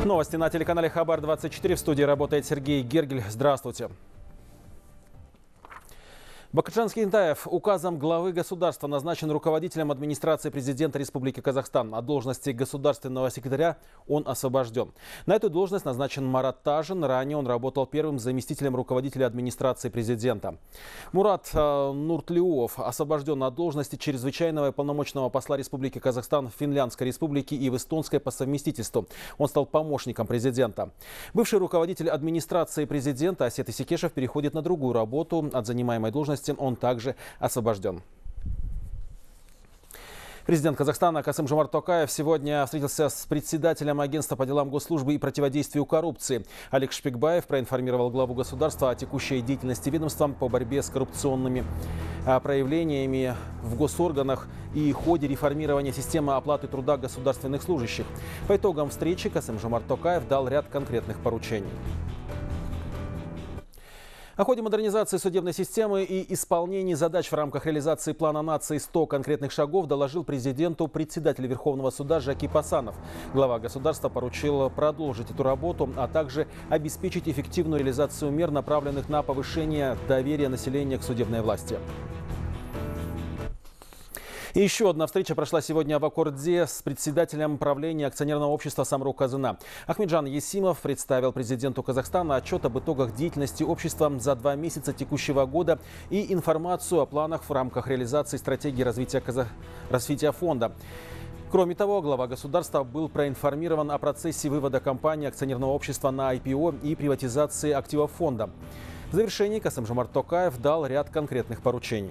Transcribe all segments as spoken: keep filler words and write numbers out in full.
Новости на телеканале Хабар двадцать четыре. В студии работает Сергей Гергель. Здравствуйте. Бакытжан Скинтаев указом главы государства назначен руководителем администрации президента Республики Казахстан. От должности государственного секретаря он освобожден. На эту должность назначен Марат Тажин. Ранее он работал первым заместителем руководителя администрации президента. Мурат э, Нуртлиуов освобожден от должности чрезвычайного и полномочного посла Республики Казахстан в Финляндской республике и в Эстонской по совместительству. Он стал помощником президента. Бывший руководитель администрации президента Асет Исекешев переходит на другую работу. От занимаемой должности он также освобожден. Президент Казахстана Касым-Жомарт Токаев сегодня встретился с председателем агентства по делам госслужбы и противодействию коррупции. Олег Шпекбаев проинформировал главу государства о текущей деятельности ведомства по борьбе с коррупционными проявлениями в госорганах и ходе реформирования системы оплаты труда государственных служащих. По итогам встречи Касым-Жомарт Токаев дал ряд конкретных поручений. О ходе модернизации судебной системы и исполнении задач в рамках реализации плана нации сто конкретных шагов доложил президенту председатель Верховного суда Жаки Пасанов. Глава государства поручил продолжить эту работу, а также обеспечить эффективную реализацию мер, направленных на повышение доверия населения к судебной власти. И еще одна встреча прошла сегодня в Аккорде с председателем правления акционерного общества «Самрук-Казына». Ахмеджан Есимов представил президенту Казахстана отчет об итогах деятельности общества за два месяца текущего года и информацию о планах в рамках реализации стратегии развития, Казах... развития фонда. Кроме того, глава государства был проинформирован о процессе вывода компании акционерного общества на ай пи о и приватизации активов фонда. В завершении Касым-Жомарт Токаев дал ряд конкретных поручений.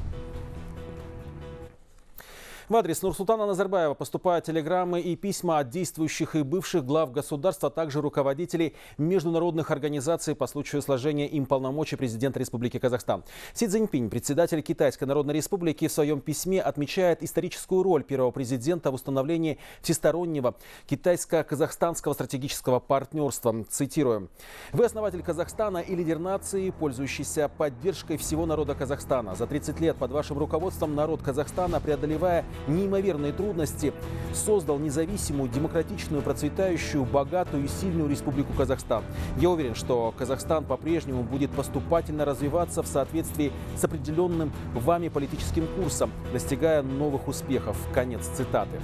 В адрес Нурсултана Назарбаева поступают телеграммы и письма от действующих и бывших глав государства, а также руководителей международных организаций по случаю сложения им полномочий президента Республики Казахстан. Си Цзиньпинь, председатель Китайской Народной Республики, в своем письме отмечает историческую роль первого президента в установлении всестороннего китайско-казахстанского стратегического партнерства. Цитирую. «Вы основатель Казахстана и лидер нации, пользующийся поддержкой всего народа Казахстана. За тридцать лет под вашим руководством народ Казахстана, преодолевая неимоверные трудности, создал независимую, демократичную, процветающую, богатую и сильную Республику Казахстан. Я уверен, что Казахстан по-прежнему будет поступательно развиваться в соответствии с определенным вами политическим курсом, достигая новых успехов». Конец цитаты.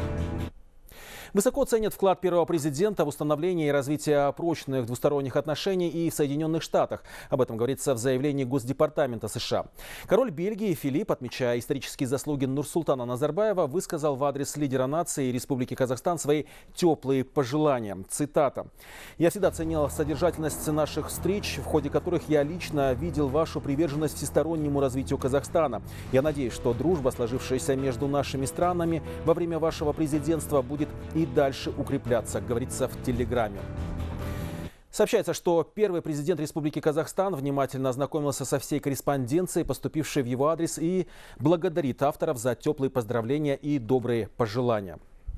Высоко ценят вклад первого президента в установление и развитие прочных двусторонних отношений и в Соединенных Штатах. Об этом говорится в заявлении Госдепартамента США. Король Бельгии Филипп, отмечая исторические заслуги Нурсултана Назарбаева, высказал в адрес лидера нации Республики Казахстан свои теплые пожелания. Цитата. «Я всегда ценил содержательность наших встреч, в ходе которых я лично видел вашу приверженность всестороннему развитию Казахстана. Я надеюсь, что дружба, сложившаяся между нашими странами во время вашего президентства, будет и дальше укрепляться», говорится в телеграмме. Сообщается, что первый президент Республики Казахстан внимательно ознакомился со всей корреспонденцией, поступившей в его адрес, и благодарит авторов за теплые поздравления и добрые пожелания.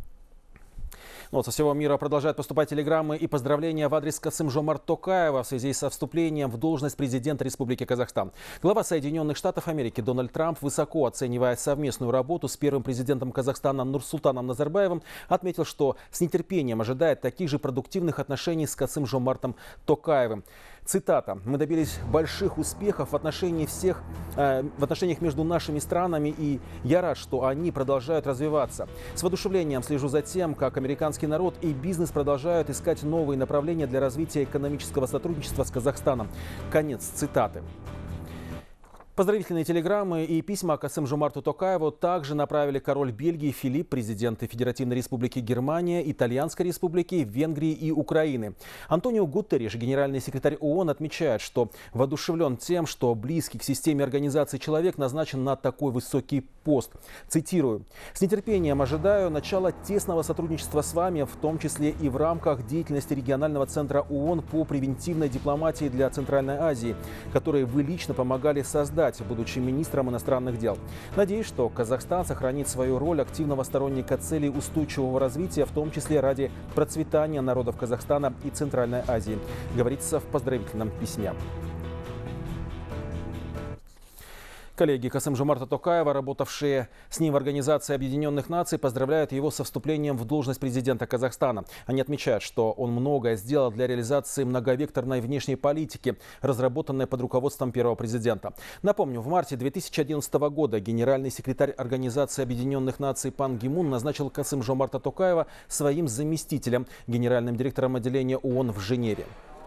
Но вот со всего мира продолжают поступать телеграммы и поздравления в адрес Касым-Жомарт Токаева в связи со вступлением в должность президента Республики Казахстан. Глава Соединенных Штатов Америки Дональд Трамп, высоко оценивая совместную работу с первым президентом Казахстана Нурсултаном Назарбаевым, отметил, что с нетерпением ожидает таких же продуктивных отношений с Касым-Жомартом Токаевым. Цитата. «Мы добились больших успехов в отношении всех, э, в отношениях между нашими странами, и я рад, что они продолжают развиваться. С воодушевлением слежу за тем, как американский народ и бизнес продолжают искать новые направления для развития экономического сотрудничества с Казахстаном». Конец цитаты. Поздравительные телеграммы и письма Касым-Жомарту Токаеву также направили король Бельгии Филипп, президенты Федеративной Республики Германия, Итальянской Республики, Венгрии и Украины. Антонио Гутерриш, генеральный секретарь ООН, отмечает, что воодушевлен тем, что близкий к системе организации человек назначен на такой высокий пост. Цитирую. «С нетерпением ожидаю начала тесного сотрудничества с вами, в том числе и в рамках деятельности регионального центра ООН по превентивной дипломатии для Центральной Азии, который вы лично помогали создать, будучи министром иностранных дел. Надеюсь, что Казахстан сохранит свою роль активного сторонника целей устойчивого развития, в том числе ради процветания народов Казахстана и Центральной Азии», говорится в поздравительном письме. Коллеги Касым-Жомарта Токаева, работавшие с ним в Организации Объединенных Наций, поздравляют его со вступлением в должность президента Казахстана. Они отмечают, что он многое сделал для реализации многовекторной внешней политики, разработанной под руководством первого президента. Напомню, в марте две тысячи одиннадцатого года генеральный секретарь Организации Объединенных Наций Пан Ги Мун назначил Касым-Жомарта Токаева своим заместителем, генеральным директором отделения ООН в Женеве.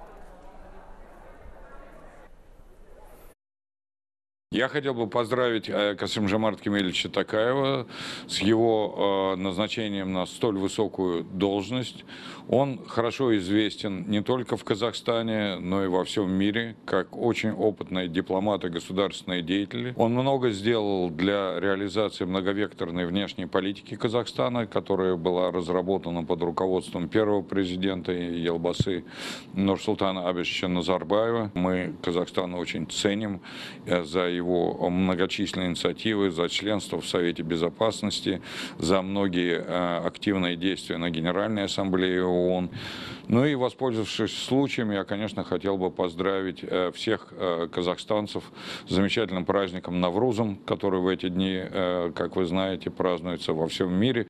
Я хотел бы поздравить Касым-Жомарта Кемелевича Токаева с его назначением на столь высокую должность. Он хорошо известен не только в Казахстане, но и во всем мире, как очень опытный дипломат и государственный деятель. Он много сделал для реализации многовекторной внешней политики Казахстана, которая была разработана под руководством первого президента Елбасы Нурсултана Абишевича Назарбаева. Мы Казахстана очень ценим за его его многочисленные инициативы, за членство в Совете Безопасности, за многие активные действия на Генеральной Ассамблее ООН. Ну и, воспользовавшись случаем, я, конечно, хотел бы поздравить всех казахстанцев с замечательным праздником Наврузом, который в эти дни, как вы знаете, празднуется во всем мире.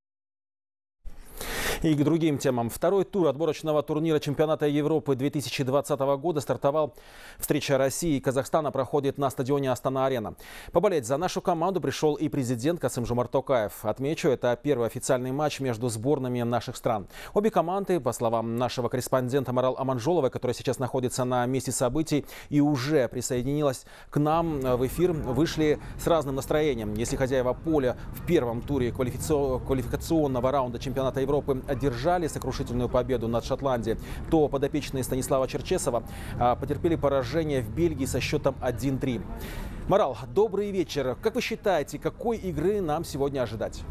И к другим темам. Второй тур отборочного турнира чемпионата Европы две тысячи двадцатого года стартовал. Встреча России и Казахстана проходит на стадионе Астана-Арена. Поболеть за нашу команду пришел и президент Касым-Жомарт Токаев. Отмечу, это первый официальный матч между сборными наших стран. Обе команды, по словам нашего корреспондента Марал Аманжоловой, которая сейчас находится на месте событий и уже присоединилась к нам в эфир, вышли с разным настроением. Если хозяева поля в первом туре квалификационного раунда чемпионата Европы одержали сокрушительную победу над Шотландией, то подопечные Станислава Черчесова потерпели поражение в Бельгии со счетом один-три. Марал, добрый вечер. Как вы считаете, какой игры нам сегодня ожидать?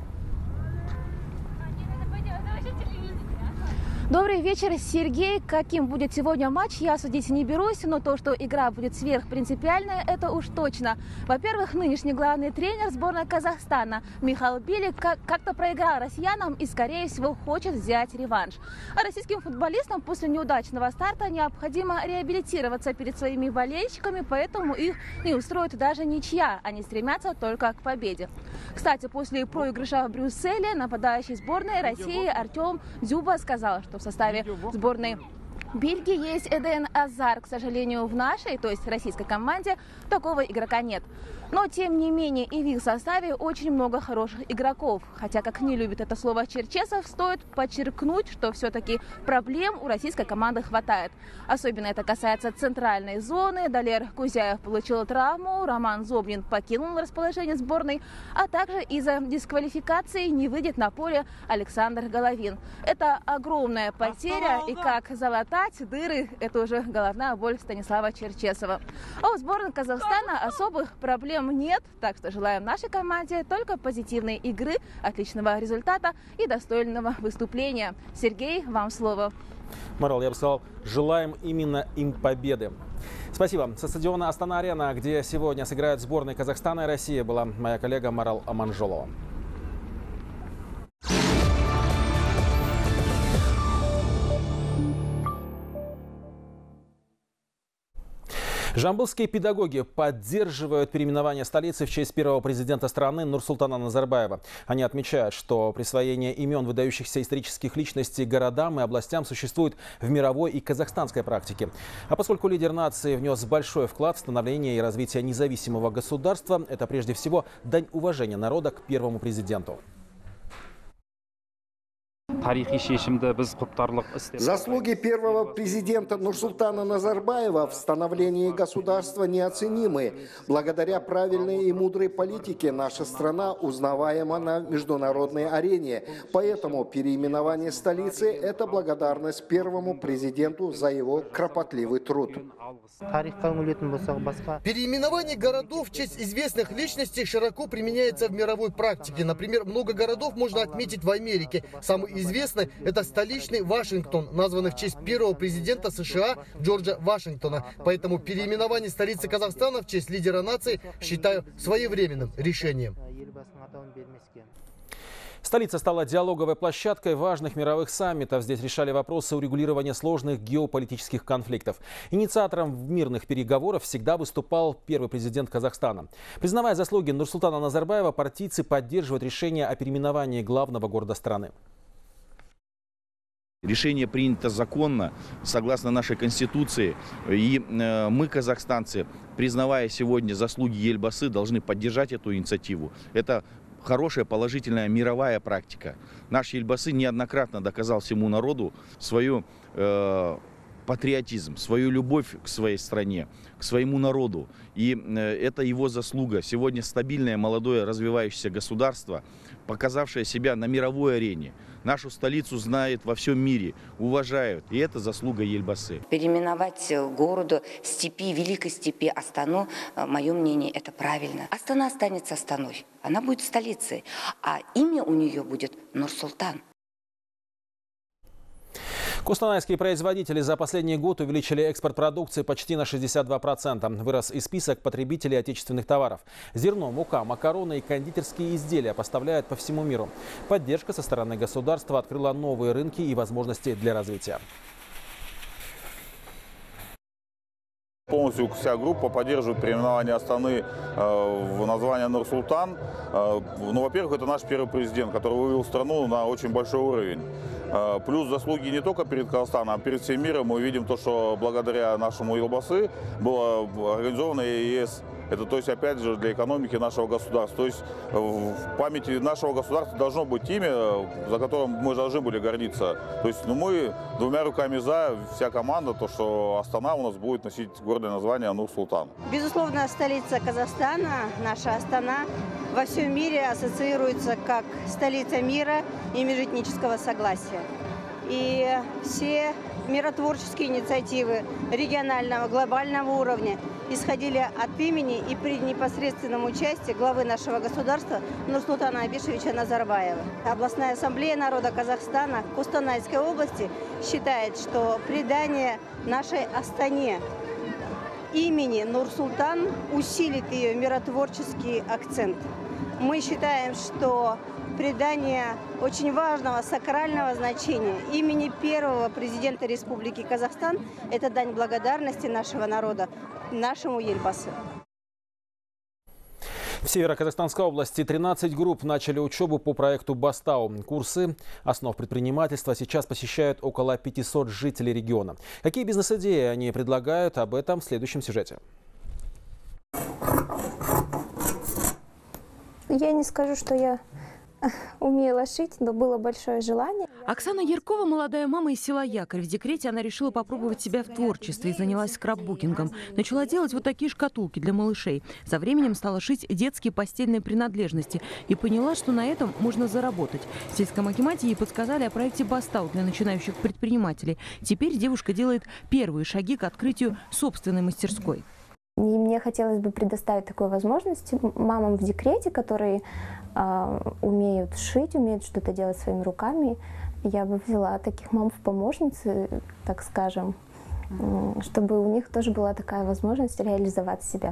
Добрый вечер, Сергей. Каким будет сегодня матч, я судить не берусь, но то, что игра будет сверхпринципиальная, это уж точно. Во-первых, нынешний главный тренер сборной Казахстана Михаил Билик как-то проиграл россиянам и, скорее всего, хочет взять реванш. А российским футболистам после неудачного старта необходимо реабилитироваться перед своими болельщиками, поэтому их не устроит даже ничья. Они стремятся только к победе. Кстати, после проигрыша в Брюсселе нападающий сборной России Артем Дзюба сказал, что в составе сборной Бельгии есть Эден Азар. К сожалению, в нашей, то есть российской команде, такого игрока нет. Но, тем не менее, и в их составе очень много хороших игроков. Хотя, как не любит это слово Черчесов, стоит подчеркнуть, что все-таки проблем у российской команды хватает. Особенно это касается центральной зоны. Далер Кузяев получил травму, Роман Зобнин покинул расположение сборной, а также из-за дисквалификации не выйдет на поле Александр Головин. Это огромная потеря, и как залатать дыры, это уже головная боль Станислава Черчесова. А у сборной Казахстана особых проблем нет, так что желаем нашей команде только позитивной игры, отличного результата и достойного выступления. Сергей, вам слово. Марал, я бы сказал, желаем именно им победы. Спасибо. Со стадиона Астана-Арена, где сегодня сыграют сборные Казахстана и России, была моя коллега Марал Аманжолова. Жамбылские педагоги поддерживают переименование столицы в честь первого президента страны Нурсултана Назарбаева. Они отмечают, что присвоение имен выдающихся исторических личностей городам и областям существует в мировой и казахстанской практике. А поскольку лидер нации внес большой вклад в становление и развитие независимого государства, это прежде всего дань уважения народа к первому президенту. Заслуги первого президента Нурсултана Назарбаева в становлении государства неоценимы. Благодаря правильной и мудрой политике наша страна узнаваема на международной арене. Поэтому переименование столицы – это благодарность первому президенту за его кропотливый труд. Переименование городов в честь известных личностей широко применяется в мировой практике. Например, много городов можно отметить в Америке. Самый известный – это столичный Вашингтон, названный в честь первого президента США Джорджа Вашингтона. Поэтому переименование столицы Казахстана в честь лидера нации считаю своевременным решением. Столица стала диалоговой площадкой важных мировых саммитов. Здесь решали вопросы урегулирования сложных геополитических конфликтов. Инициатором мирных переговоров всегда выступал первый президент Казахстана. Признавая заслуги Нурсултана Назарбаева, партийцы поддерживают решение о переименовании главного города страны. Решение принято законно, согласно нашей Конституции. И э, мы, казахстанцы, признавая сегодня заслуги Ельбасы, должны поддержать эту инициативу. Это хорошая, положительная мировая практика. Наш Ельбасы неоднократно доказал всему народу свою э, патриотизм, свою любовь к своей стране, к своему народу. И э, это его заслуга. Сегодня стабильное, молодое, развивающееся государство, показавшее себя на мировой арене. Нашу столицу знают во всем мире, уважают. И это заслуга Ельбасы. Переименовать городу степи, великой степи Астану, мое мнение, это правильно. Астана останется Астаной, она будет столицей, а имя у нее будет Нур-Султан. Кустанайские производители за последний год увеличили экспорт продукции почти на шестьдесят два процента. Вырос и список потребителей отечественных товаров. Зерно, мука, макароны и кондитерские изделия поставляют по всему миру. Поддержка со стороны государства открыла новые рынки и возможности для развития. Полностью вся группа поддерживает переименование Астаны в название Нур-Султан. Ну, во-первых, это наш первый президент, который вывел страну на очень большой уровень. Плюс заслуги не только перед Казахстаном, а перед всем миром. Мы видим то, что благодаря нашему Ельбасы было организовано ЕС. Это, то есть, опять же, для экономики нашего государства. То есть в памяти нашего государства должно быть имя, за которым мы должны были гордиться. То есть ну, мы двумя руками за, вся команда, то, что Астана у нас будет носить гордое название Нур-Султан. Безусловно, столица Казахстана, наша Астана, во всем мире ассоциируется как столица мира и межэтнического согласия. И все миротворческие инициативы регионального, глобального уровня исходили от имени и при непосредственном участии главы нашего государства Нурсултана Абишевича Назарбаева. Областная ассамблея народа Казахстана Кустанайской области считает, что придание нашей Астане имени Нур-Султан усилит ее миротворческий акцент. Мы считаем, что придание очень важного сакрального значения имени первого президента Республики Казахстан – это дань благодарности нашего народа, нашему Ельбасы. В Северо-Казахстанской области тринадцать групп начали учебу по проекту «Бастау». Курсы основ предпринимательства сейчас посещают около пятисот жителей региона. Какие бизнес-идеи они предлагают, об этом в следующем сюжете. Я не скажу, что я умела шить, но было большое желание. Оксана Яркова – молодая мама из села Якорь. В декрете она решила попробовать себя в творчестве и занялась скрапбукингом. Начала делать вот такие шкатулки для малышей. Со временем стала шить детские постельные принадлежности и поняла, что на этом можно заработать. В сельском акимате ей подсказали о проекте «Бастау» для начинающих предпринимателей. Теперь девушка делает первые шаги к открытию собственной мастерской. И мне хотелось бы предоставить такую возможность мамам в декрете, которые э, умеют шить, умеют что-то делать своими руками. Я бы взяла таких мам в помощницы, так скажем, э, чтобы у них тоже была такая возможность реализовать себя.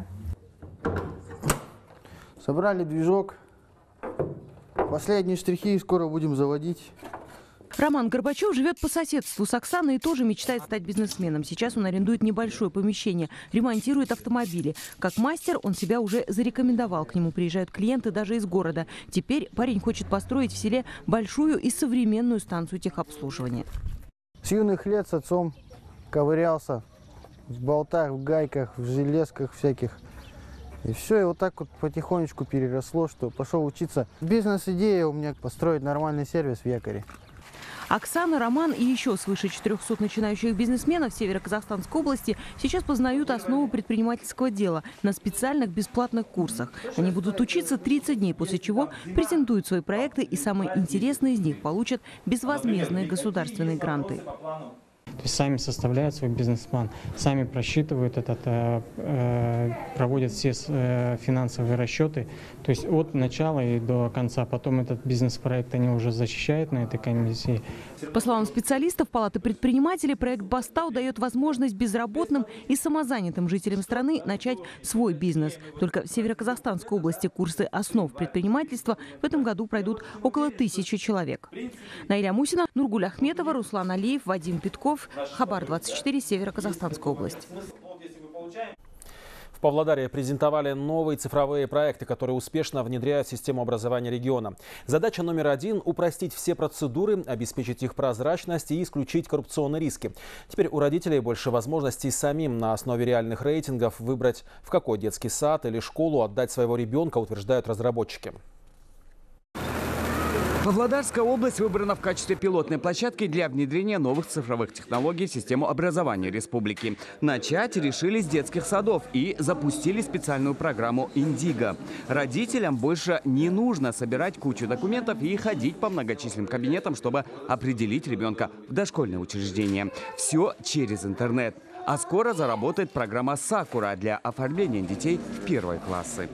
Собрали движок. Последние штрихи скоро будем заводить. Роман Горбачев живет по соседству с Оксаной и тоже мечтает стать бизнесменом. Сейчас он арендует небольшое помещение, ремонтирует автомобили. Как мастер он себя уже зарекомендовал. К нему приезжают клиенты даже из города. Теперь парень хочет построить в селе большую и современную станцию техобслуживания. С юных лет с отцом ковырялся в болтах, в гайках, в железках всяких. И все, и вот так вот потихонечку переросло, что пошел учиться. Бизнес-идея у меня построить нормальный сервис в Якоре. Оксана, Роман и еще свыше четырёхсот начинающих бизнесменов Северо-Казахстанской области сейчас познают основу предпринимательского дела на специальных бесплатных курсах. Они будут учиться тридцать дней, после чего презентуют свои проекты и самые интересные из них получат безвозмездные государственные гранты. То есть сами составляют свой бизнес-план, сами просчитывают этот, э, проводят все э, финансовые расчеты. То есть от начала и до конца. Потом этот бизнес-проект они уже защищают на этой комиссии. По словам специалистов Палаты предпринимателей, проект Бастау дает возможность безработным и самозанятым жителям страны начать свой бизнес. Только в Североказахстанской области курсы основ предпринимательства в этом году пройдут около тысячи человек. Наиля Мусина, Нургуль Ахметова, Руслан Алиев, Вадим Питков. Хабар двадцать четыре, Североказахстанская область. В Павлодаре презентовали новые цифровые проекты, которые успешно внедряют в систему образования региона. Задача номер один – упростить все процедуры, обеспечить их прозрачность и исключить коррупционные риски. Теперь у родителей больше возможностей самим на основе реальных рейтингов выбрать, в какой детский сад или школу отдать своего ребенка, утверждают разработчики. Павлодарская область выбрана в качестве пилотной площадки для внедрения новых цифровых технологий в систему образования республики. Начать решили с детских садов и запустили специальную программу «Индиго». Родителям больше не нужно собирать кучу документов и ходить по многочисленным кабинетам, чтобы определить ребенка в дошкольное учреждение. Все через интернет. А скоро заработает программа «Сакура» для оформления детей в первые классы.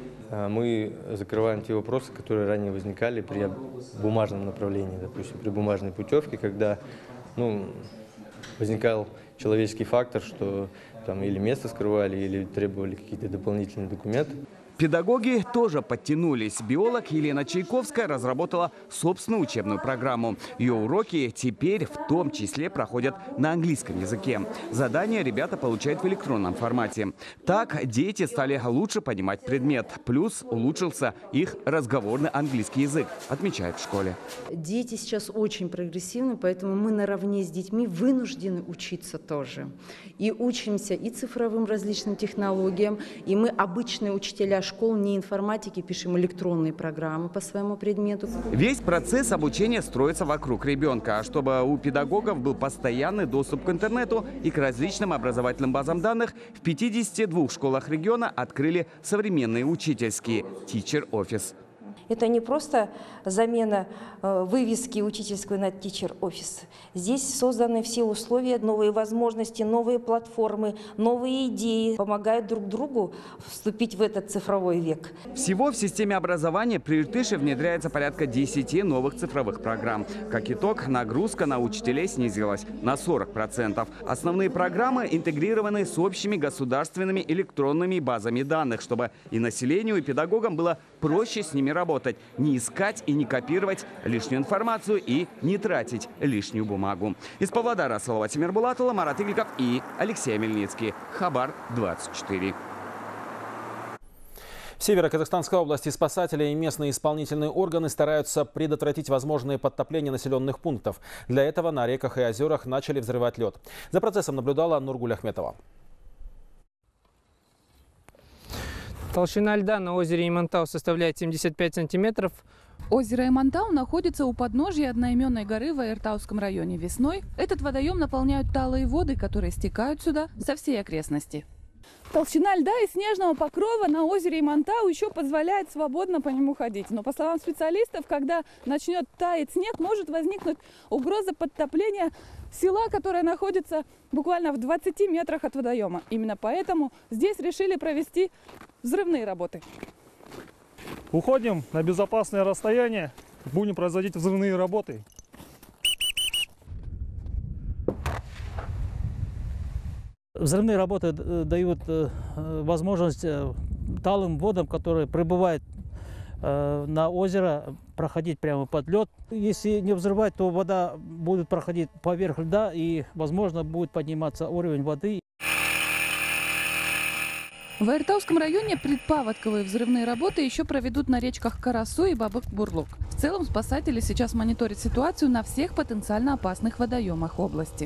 Мы закрываем те вопросы, которые ранее возникали при бумажном направлении, допустим, при бумажной путевке, когда ну, возникал человеческий фактор, что там или место скрывали, или требовали какие-то дополнительные документы. Педагоги тоже подтянулись. Биолог Елена Чайковская разработала собственную учебную программу. Ее уроки теперь в том числе проходят на английском языке. Задания ребята получают в электронном формате. Так дети стали лучше понимать предмет. Плюс улучшился их разговорный английский язык, отмечают в школе. Дети сейчас очень прогрессивны, поэтому мы наравне с детьми вынуждены учиться тоже. И учимся и цифровым различным технологиям, и мы, обычные учителя школ, не информатики, пишем электронные программы по своему предмету. Весь процесс обучения строится вокруг ребенка. А чтобы у педагогов был постоянный доступ к интернету и к различным образовательным базам данных, в пятидесяти двух школах региона открыли современные учительские Teacher Office. Это не просто замена э, вывески учительской на Teacher Office. Здесь созданы все условия, новые возможности, новые платформы, новые идеи помогают друг другу вступить в этот цифровой век. Всего в системе образования при Иртыше внедряется порядка десяти новых цифровых программ. Как итог, нагрузка на учителей снизилась на сорок процентов. Основные программы интегрированы с общими государственными электронными базами данных, чтобы и населению, и педагогам было проще с ними работать. Не искать и не копировать лишнюю информацию и не тратить лишнюю бумагу. Из Павлодара Салават Тимирбулатова, Марат Игликов и Алексей Мельницкий. Хабар двадцать четыре. В Северо-Казахстанской области спасатели и местные исполнительные органы стараются предотвратить возможные подтопления населенных пунктов. Для этого на реках и озерах начали взрывать лед. За процессом наблюдала Нургуль Ахметова. Толщина льда на озере Имантау составляет семьдесят пять сантиметров. Озеро Имантау находится у подножия одноименной горы в Аиртауском районе. Весной этот водоем наполняют талые воды, которые стекают сюда со всей окрестности. Толщина льда и снежного покрова на озере Имантау еще позволяет свободно по нему ходить. Но, по словам специалистов, когда начнет таять снег, может возникнуть угроза подтопления села, которое находится буквально в двадцати метрах от водоема. Именно поэтому здесь решили провести взрывные работы. Уходим на безопасное расстояние, будем производить взрывные работы. Взрывные работы дают возможность талым водам, которые прибывают на озеро, проходить прямо под лед. Если не взрывать, то вода будет проходить поверх льда и, возможно, будет подниматься уровень воды. В Аиртауском районе предпаводковые взрывные работы еще проведут на речках Карасу и Бабык-Бурлук. В целом спасатели сейчас мониторят ситуацию на всех потенциально опасных водоемах области.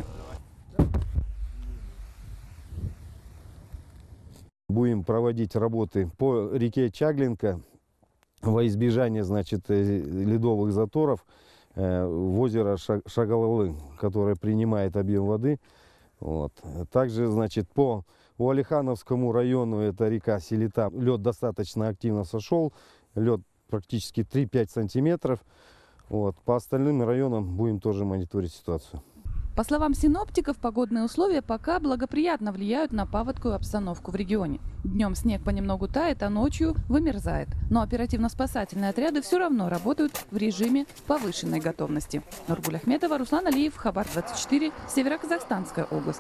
Будем проводить работы по реке Чаглинка во избежание, значит, ледовых заторов в озеро Шагалалы, которое принимает объем воды. Вот. Также, значит, по Уалихановскому району, это река Селита, лед достаточно активно сошел, лед практически три-пять сантиметров. Вот. По остальным районам будем тоже мониторить ситуацию. По словам синоптиков, погодные условия пока благоприятно влияют на паводковую обстановку в регионе. Днем снег понемногу тает, а ночью вымерзает. Но оперативно-спасательные отряды все равно работают в режиме повышенной готовности. Нургуль Ахметова, Руслан Алиев, Хабар двадцать четыре, Северо-Казахстанская область.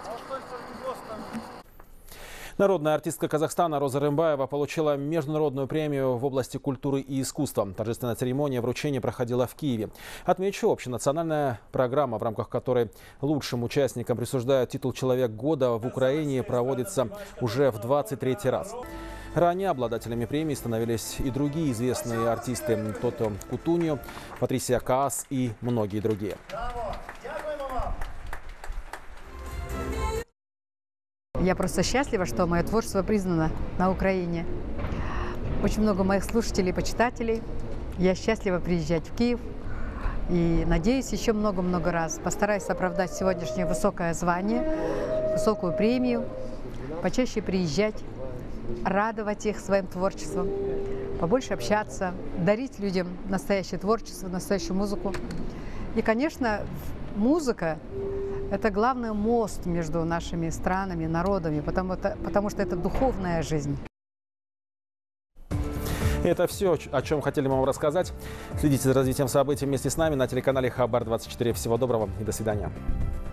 Народная артистка Казахстана Роза Рымбаева получила международную премию в области культуры и искусства. Торжественная церемония вручения проходила в Киеве. Отмечу, общенациональная программа, в рамках которой лучшим участникам присуждают титул «Человек года», в Украине проводится уже в двадцать третий раз. Ранее обладателями премии становились и другие известные артисты: Тото Кутуньо, Патрисия Каас и многие другие. Я просто счастлива, что мое творчество признано на Украине. Очень много моих слушателей и почитателей. Я счастлива приезжать в Киев и надеюсь еще много-много раз. Постараюсь оправдать сегодняшнее высокое звание, высокую премию, почаще приезжать, радовать их своим творчеством, побольше общаться, дарить людям настоящее творчество, настоящую музыку. И, конечно, музыка – это главный мост между нашими странами, народами, потому, потому что это духовная жизнь. Это все, о чем хотели мы вам рассказать. Следите за развитием событий вместе с нами на телеканале Хабар двадцать четыре. Всего доброго и до свидания.